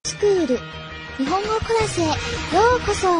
スクール日本語クラスへようこそ。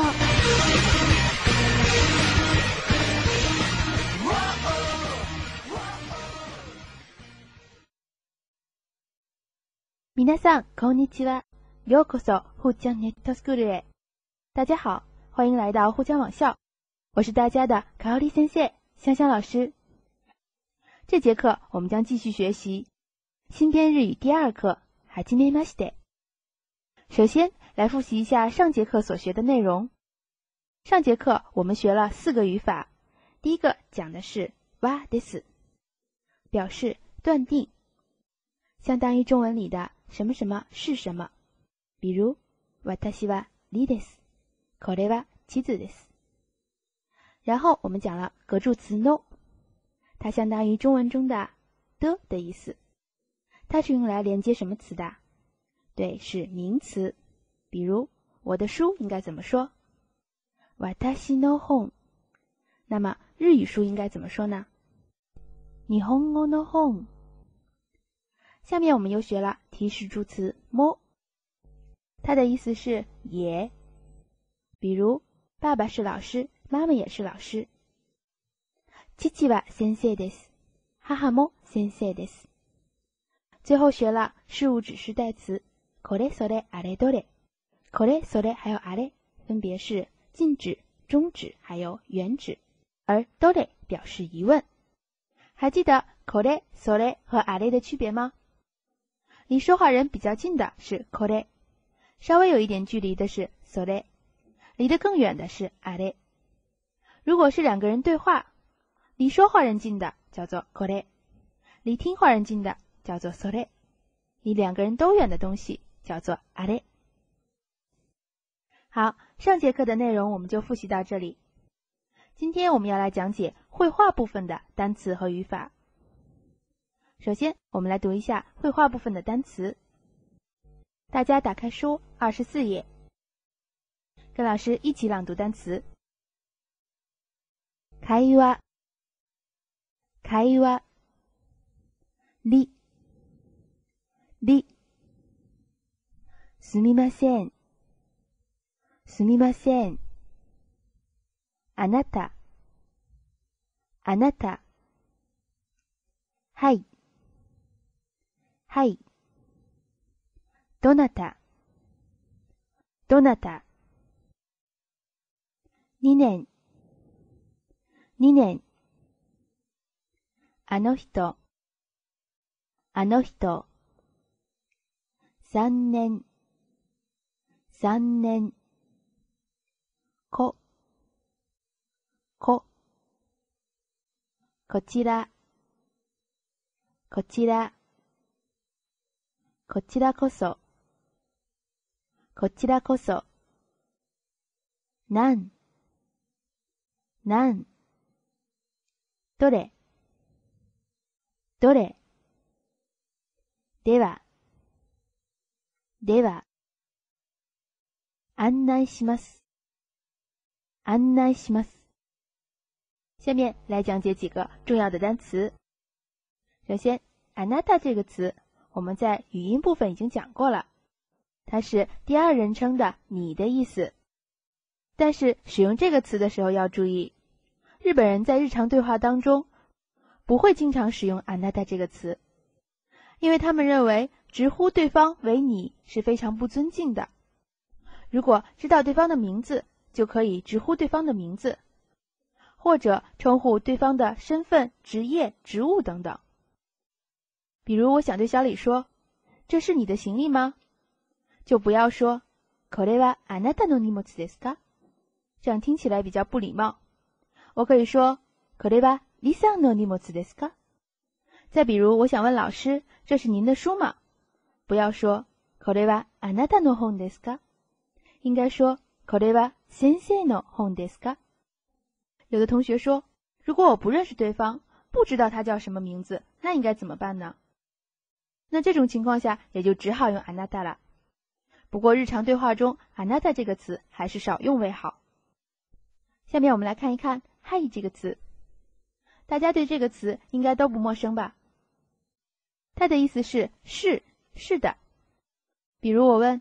皆さんこんにちは。ようこそ沪江ネットスクールへ。大家好，欢迎来到沪江网校，我是大家的卡オリ先生香香老师。这节课我们将继续学习新编日语第2课はじめまして。首先来复习一下上节课所学的内容。上节课我们学了4个语法，第一个讲的是はです，表示断定，相当于中文里的什么什么是什么。比如私はリです。これは地図です。然后我们讲了格助词 no， 它相当于中文中的的意思。它是用来连接什么词的？对，是名词。比如我的书应该怎么说？私の本。那么日语书应该怎么说呢？日本語の本。下面我们又学了提示助词も，它的意思是也。比如爸爸是老师，妈妈也是老师。父は先生です。母も先生です。最后学了事物指示代词これそれあれどれ。これそれ还有あれ分别是近指、中指还有远指，而どれ表示疑问。还记得これそれ和あれ的区别吗？离说话人比较近的是これ，稍微有一点距离的是それ，离得更远的是あれ。如果是两个人对话，离说话人近的叫做これ，离听话人近的叫做それ，离两个人都远的东西叫做あれ。好，上节课的内容我们就复习到这里。今天我们要来讲解绘画部分的单词和语法。首先我们来读一下绘画部分的单词。大家打开书24页，跟老师一起朗读单词。会話、会話、り、すみません、すみません。あなた、あなた。はい、はい。どなた、どなた。2年、2年。あの人、あの人。3年、3年。こちら、こちら。こちらこそ、こちらこそ。なん、どれ、どれ。では、では。案内します、案内します。下面来讲解几个重要的单词。首先，あなた这个词，我们在语音部分已经讲过了，它是第2人称的你的意思。但是使用这个词的时候要注意，日本人在日常对话当中不会经常使用あなた这个词，因为他们认为直呼对方为你是非常不尊敬的。如果知道对方的名字，就可以直呼对方的名字，或者称呼对方的身份、职业、职务等等。比如我想对小李说，这是你的行李吗？就不要说これはあなたの荷物ですか？这样听起来比较不礼貌。我可以说これは李さんの荷物ですか？再比如我想问老师，这是您的书吗？不要说これはあなたの本ですか？应该说これは先生の本ですか？有的同学说，如果我不认识对方，不知道他叫什么名字，那应该怎么办呢？那这种情况下也就只好用あなた了。不过日常对话中あなた这个词还是少用为好。下面我们来看一看はい这个词。大家对这个词应该都不陌生吧？它的意思是是的。比如我问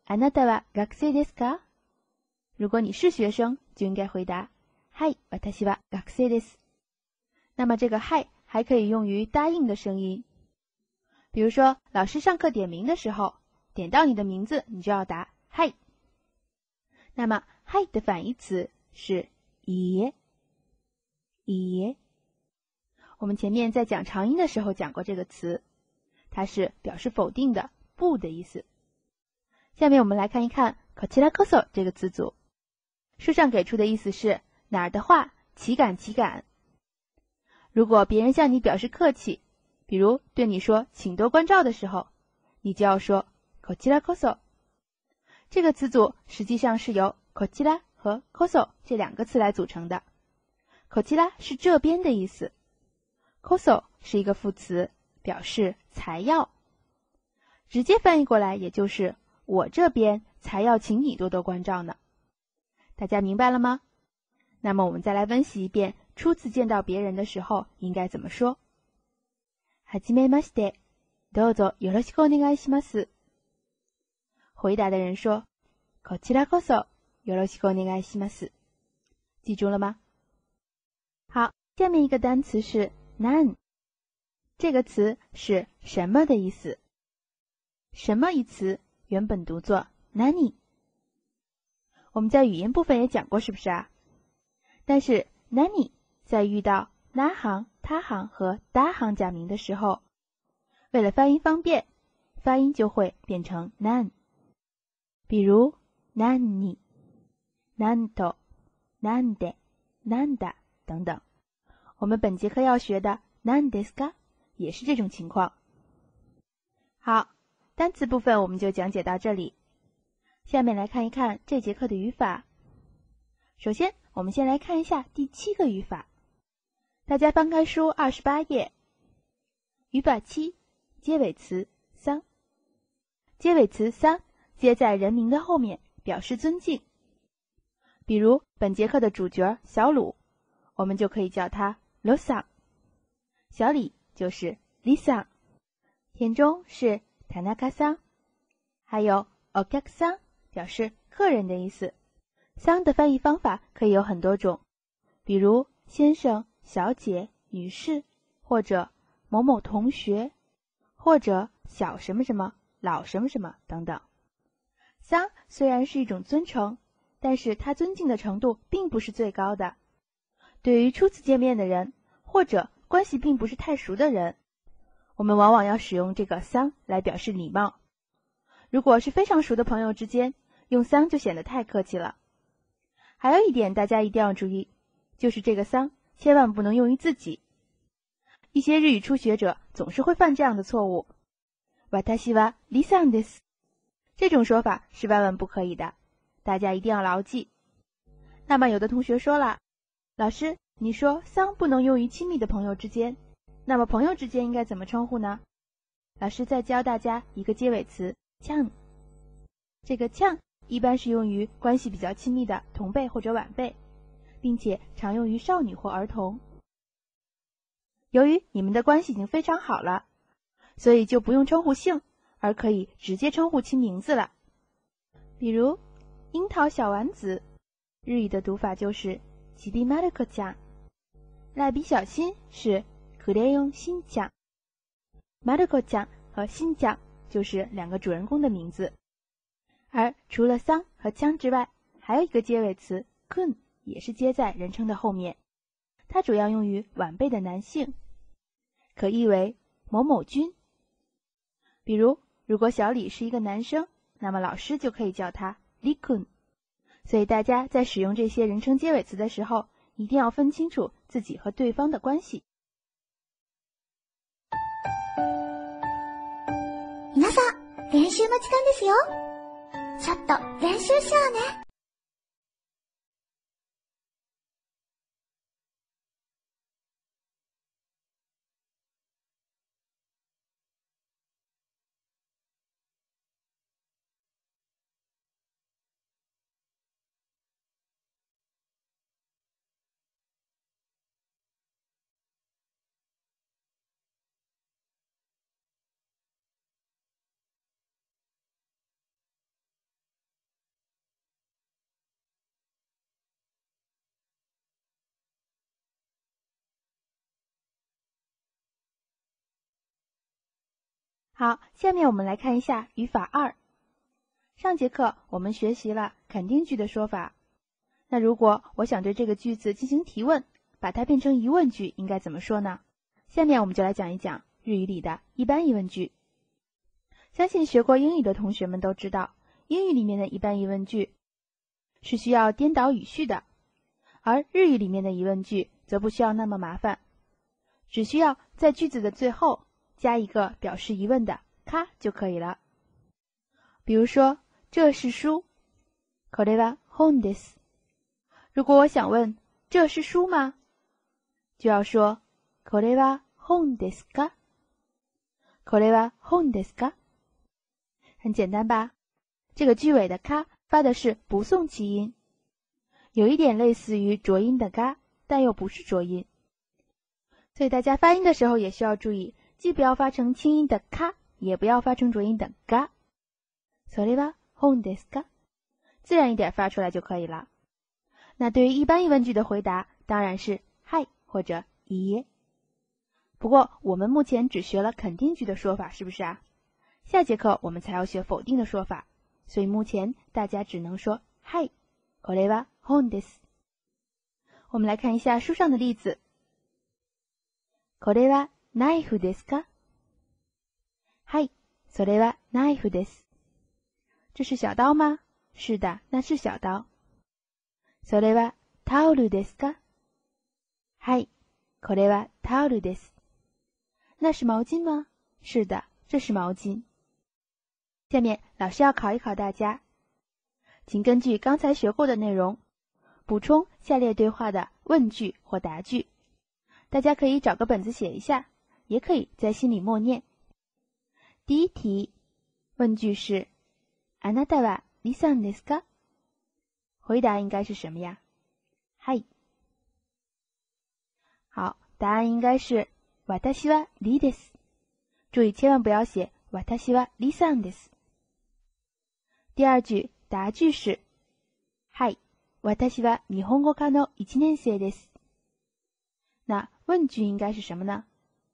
あなたは学生ですか？如果你是学生，就应该回答はい、私は学生です。那么这个はい还可以用于答应的声音。比如说，老师上课点名的时候，点到你的名字，你就要答はい。那么はい的反义词是いいえ。いいえ。我们前面在讲长音的时候讲过这个词，它是表示否定的、不的意思。下面我们来看一看こちらこそ这个词组。书上给出的意思是哪儿的话，岂敢岂敢。如果别人向你表示客气，比如对你说请多关照的时候，你就要说こちらこそ。这个词组实际上是由こちら和こそ这两个词来组成的。こちら是这边的意思，こそ是一个副词，表示才要。直接翻译过来也就是我这边才要请你多多关照呢。大家明白了吗？那么我们再来温习一遍初次见到别人的时候应该怎么说。はじめまして、どうぞよろしくお願いします。回答的人说こちらこそよろしくお願いします。记住了吗？好，下面一个单词是なん。这个词是什么的意思。什么一词原本读作何。我们在语言部分也讲过，是不是啊？但是何在遇到那行、他行和达行假名的时候，为了发音方便，发音就会变成なん。比如何に、なんと、なんで、なんだ等等。我们本节课要学的なんですか也是这种情况。好，单词部分我们就讲解到这里。下面来看一看这节课的语法。首先，我们先来看一下第7个语法。大家翻开书28页。语法7，结尾词桑。结尾词桑接在人名的后面，表示尊敬。比如本节课的主角小鲁，我们就可以叫他ロさん。小李就是リさん。田中是田中さん。还有お客さん表示客人的意思。桑的翻译方法可以有很多种，比如先生、小姐、女士，或者某某同学，或者小什么什么、老什么什么等等。桑虽然是一种尊称，但是他尊敬的程度并不是最高的。对于初次见面的人，或者关系并不是太熟的人，我们往往要使用这个桑来表示礼貌。如果是非常熟的朋友之间，用桑就显得太客气了。还有一点大家一定要注意，就是这个桑千万不能用于自己。一些日语初学者总是会犯这样的错误。私はリさんです。这种说法是万万不可以的，大家一定要牢记。那么有的同学说了，老师，你说桑不能用于亲密的朋友之间，那么朋友之间应该怎么称呼呢？老师再教大家一个结尾词ちゃん。这个ちゃん一般是用于关系比较亲密的同辈或者晚辈，并且常用于少女或儿童。由于你们的关系已经非常好了，所以就不用称呼姓，而可以直接称呼亲名字了。比如樱桃小丸子，日语的读法就是ちびまる子ちゃん。蜡笔小新是クレヨンしんちゃん。まる子ちゃん和新ちゃん就是两个主人公的名字。而除了桑和枪之外，还有一个结尾词くん，也是接在人称的后面。它主要用于晚辈的男性，可译为某某君。比如如果小李是一个男生，那么老师就可以叫他李くん。所以大家在使用这些人称结尾词的时候，一定要分清楚自己和对方的关系。 皆さん、練習の時間ですよ。ちょっと練習しようね。 好，下面我们来看一下语法2。上节课我们学习了肯定句的说法。那如果我想对这个句子进行提问，把它变成疑问句，应该怎么说呢？下面我们就来讲一讲日语里的一般疑问句。相信学过英语的同学们都知道，英语里面的一般疑问句是需要颠倒语序的，而日语里面的疑问句则不需要那么麻烦，只需要在句子的最后加一个表示疑问的か就可以了。比如说，这是书，これは本です。如果我想问这是书吗，就要说これは本ですか？これは本ですか？很简单吧？这个句尾的か发的是不送气音，有一点类似于浊音的が，但又不是浊音，所以大家发音的时候也需要注意，既不要发成轻音的か，也不要发成浊音的が。それは本ですか？自然一点发出来就可以了。那对于一般疑问句的回答当然是はい或者いいえ。不过我们目前只学了肯定句的说法，是不是啊？下节课我们才要学否定的说法，所以目前大家只能说はい、これは本です。我们来看一下书上的例子。これはナイフですか？はい、それはナイフです。这是小刀吗？是的，那是小刀。それはタオルですか？はい、これはタオルです。那是毛巾吗？是的，这是毛巾。下面老师要考一考大家，请根据刚才学过的内容，补充下列对话的问句或答句。大家可以找个本子写一下，也可以在心里默念。第一题，问句是あなたはリさんですか？回答应该是什么呀？はい。好，答案应该是私はリです。注意千万不要写私はリさんです。第二句答句是はい、私は日本語科の1年生です。那问句应该是什么呢？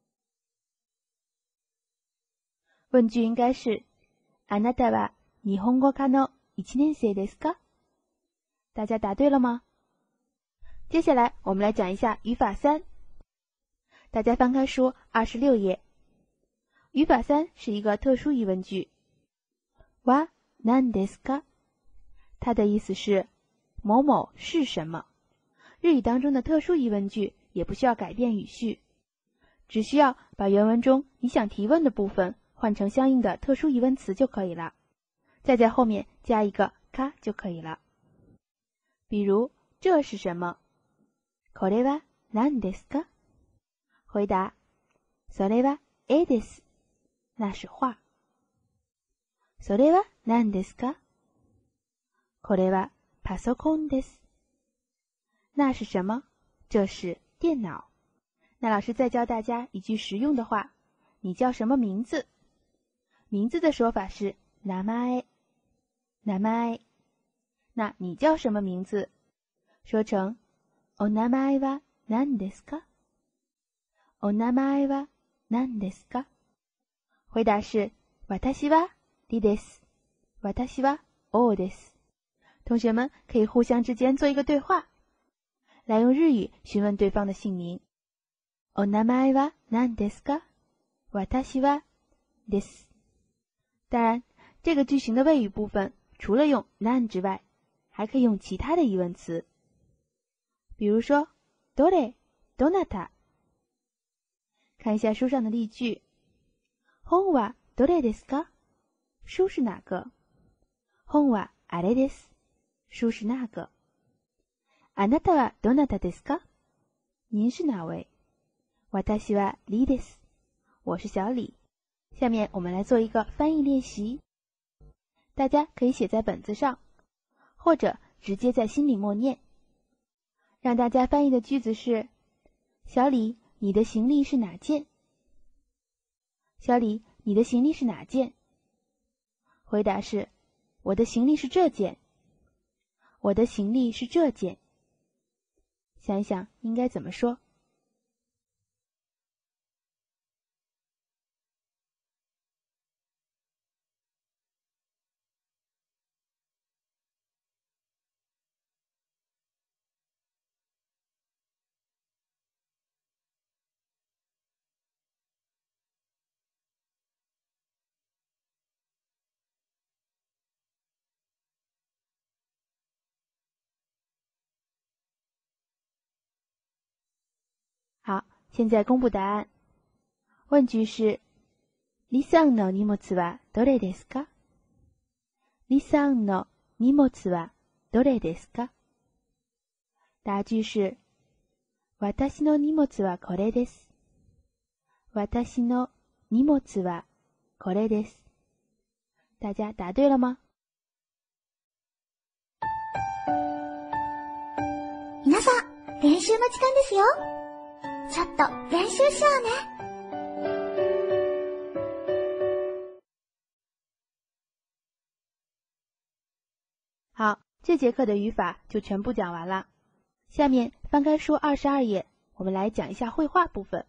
问句应该是あなたは日本語科の1年生ですか？大家答对了吗？接下来我们来讲一下语法3。大家翻开书26页。语法3是一个特殊疑问句。は何ですか？它的意思是某某是什么。日语当中的特殊疑问句也不需要改变语序，只需要把原文中你想提问的部分换成相应的特殊疑问词就可以了，再在后面加一个か就可以了。比如这是什么？これは何ですか？回答それは絵です。那是画。それは何ですか？これはパソコンです。那是什么？这是电脑。那老师再教大家一句实用的话，你叫什么名字？名字的说法是名前。名前。那你叫什么名字？说成お名前は何ですか？お名前は何ですか？回答是私はリです。私はオです。同学们可以互相之间做一个对话，来用日语询问对方的姓名。お名前は何ですか？私はです。当然，这个句型的谓语部分除了用何之外，还可以用其他的疑问词。比如说どれ、どなた。看一下书上的例句。本はどれですか？书是哪个？本はあれです。书是那个。あなたはどなたですか？您是哪位？私はリです。我是小李。下面我们来做一个翻译练习。大家可以写在本子上，或者直接在心里默念。让大家翻译的句子是：小李，你的行李是哪件？小李，你的行李是哪件？回答是：我的行李是这件。我的行李是这件。想一想应该怎么说？ 现在公布答案。问句是リさんの荷物はどれですか？リさんの荷物はどれですか？答句是私の荷物はこれです。私の荷物はこれです。大家答对了吗？ 皆さん、練習の時間ですよ。ちょっと練習しようね。 好，这节课的语法就全部讲完了。下面翻开书22页，我们来讲一下绘画部分。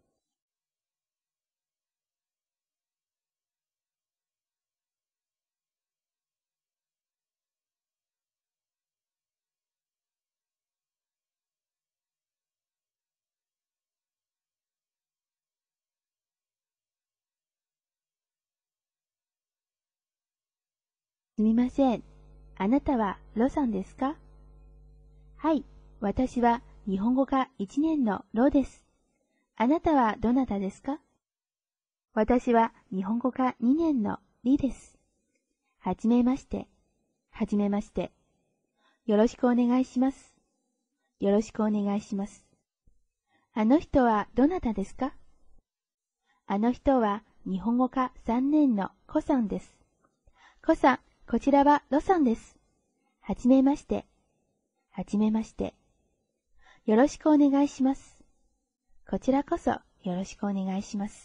すみません。あなたはロさんですか？はい、私は日本語科1年のロです。あなたはどなたですか？私は日本語科2年のリです。はじめまして。はじめまして。よろしくお願いします。よろしくお願いします。あの人はどなたですか？あの人は日本語科3年のコさんです。コさん、こちらはロさんです。はじめまして。はじめまして。よろしくお願いします。こちらこそよろしくお願いします。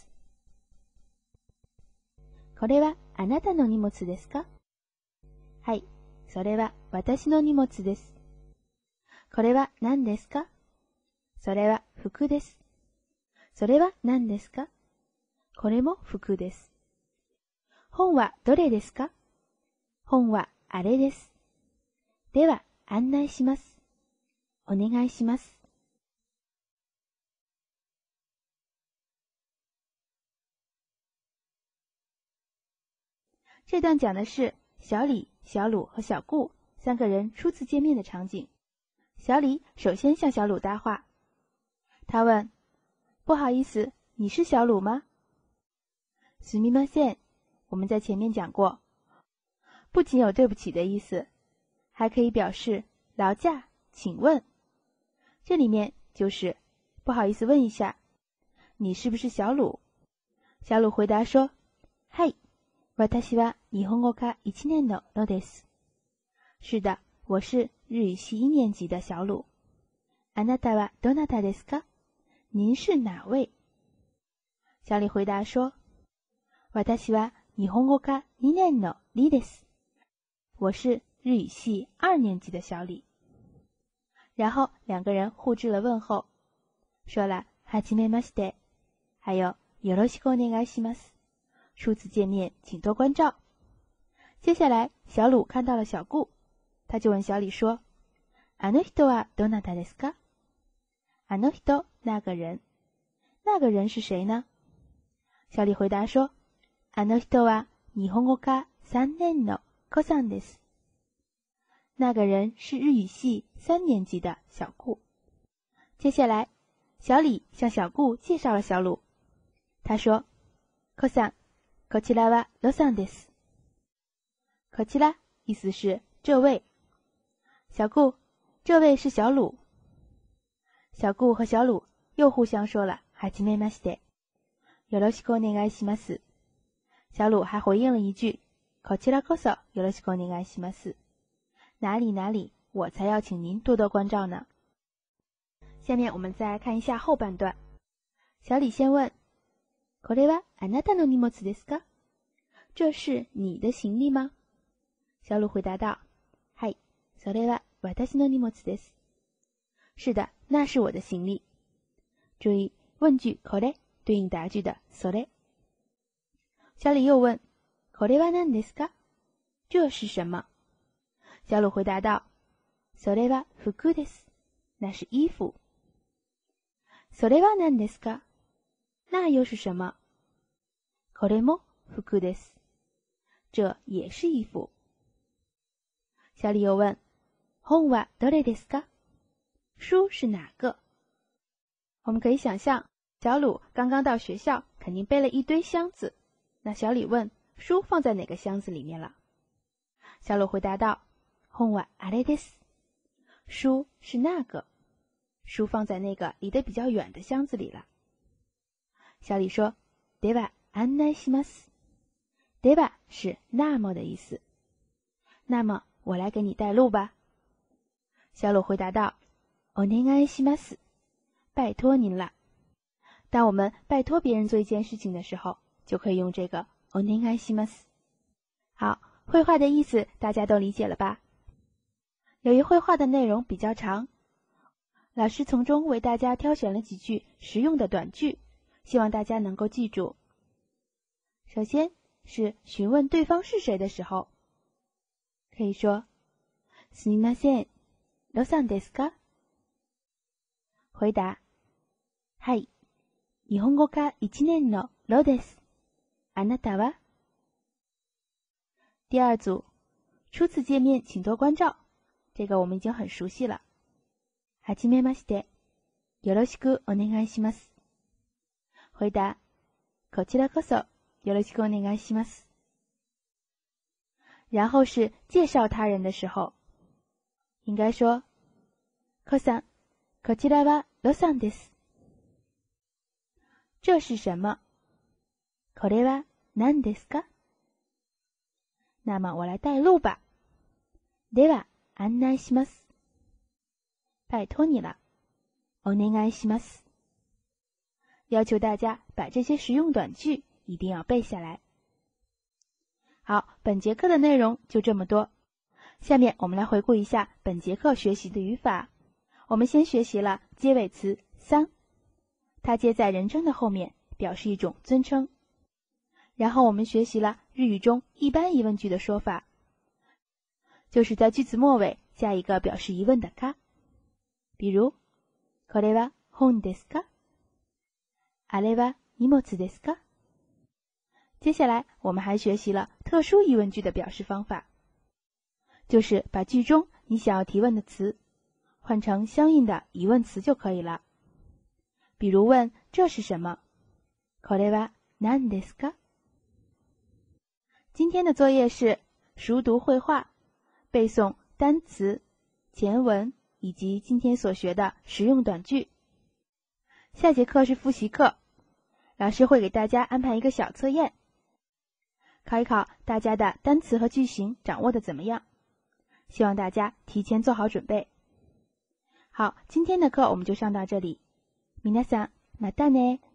これはあなたの荷物ですか？はい、それは私の荷物です。これは何ですか？それは服です。それは何ですか？これも服です。本はどれですか？本はあれです。では案内します。お願いします。这段讲的是小李、小鲁和小顾3个人初次见面的场景。小李首先向小鲁搭话，他问：“不好意思，你是小鲁吗？”すみません，我们在前面讲过，不仅有对不起的意思，还可以表示劳驾，请问。这里面就是不好意思问一下，你是不是小鲁？小鲁回答说：“はい。私は日本語科1年のロです。是的，我是日语系1年级的小鲁。あなたはどなたですか？您是哪位？小李回答说：私は日本語科2年のリです。我是日语系2年级的小李。然后2个人互致了问候，说了はじめまして，还有よろしくお願いします。初次见面，请多关照。接下来，小鲁看到了小顾，他就问小李说：“あの人はどなたですか？”あの人，那个人，那个人是谁呢？小李回答说：“あの人は日本語科3年のコさんです。”那个人是日语系3年级的小顾。接下来，小李向小顾介绍了小鲁，他说：“コさん。こちらはロさんです。こちら意思是这位。小顾，这位是小鲁。小顾和小鲁又互相说了はじめまして。よろしくお願いします。小鲁还回应了一句こちらこそよろしくお願いします。哪里哪里，我才要请您多多关照呢。下面我们再来看一下后半段。小李先问。これはあなたの荷物ですか？这是你的行李吗？小鲁回答道：はい、それは私の荷物です。是的，那是我的行李。注意，问句これ对应答句的それ。小李又问：これは何ですか？这是什么？小鲁回答道：それは服です。那是衣服。それは何ですか？那又是什么？これも服です。这也是衣服。小李又问：本はどれですか？书是哪个？我们可以想象， 小鲁刚刚到学校，肯定背了一堆箱子。那小李问：“书放在哪个箱子里面了？”小鲁回答道：“本はあれです。”书是那个，书放在那个离得比较远的箱子里了。小李说：“では案内します。”では是那么的意思。那么我来给你带路吧。小鲁回答道：“お願いします。”拜托您了。当我们拜托别人做一件事情的时候，就可以用这个お願いします。好，绘画的意思大家都理解了吧？由于绘画的内容比较长，老师从中为大家挑选了几句实用的短句，希望大家能够记住。首先是询问对方是谁的时候，可以说すみません、ロさんですか？回答はい、日本語科1年のロです。あなたは？第二组，初次见面请多关照，这个我们已经很熟悉了。はじめまして、よろしくお願いします。回答こちらこそよろしくお願いします。然后是介绍他人的时候，应该说コさん、こちらはロさんです。这是什么？これは何ですか？那么我来带路吧。では案内します。拜托你了。お願いします。要求大家把这些实用短句一定要背下来。好，本节课的内容就这么多。下面我们来回顾一下本节课学习的语法。我们先学习了接尾词桑，它接在人称的后面，表示一种尊称。然后我们学习了日语中一般疑问句的说法，就是在句子末尾加一个表示疑问的か。比如これは本ですか？あれは荷物ですか？接下来我们还学习了特殊疑问句的表示方法，就是把句中你想要提问的词换成相应的疑问词就可以了。比如问这是什么？これは何ですか？今天的作业是熟读绘画，背诵单词、前文以及今天所学的实用短句。下节课是复习课，老师会给大家安排一个小测验，考一考大家的单词和句型掌握的怎么样，希望大家提前做好准备。好，今天的课我们就上到这里。皆さん、またね。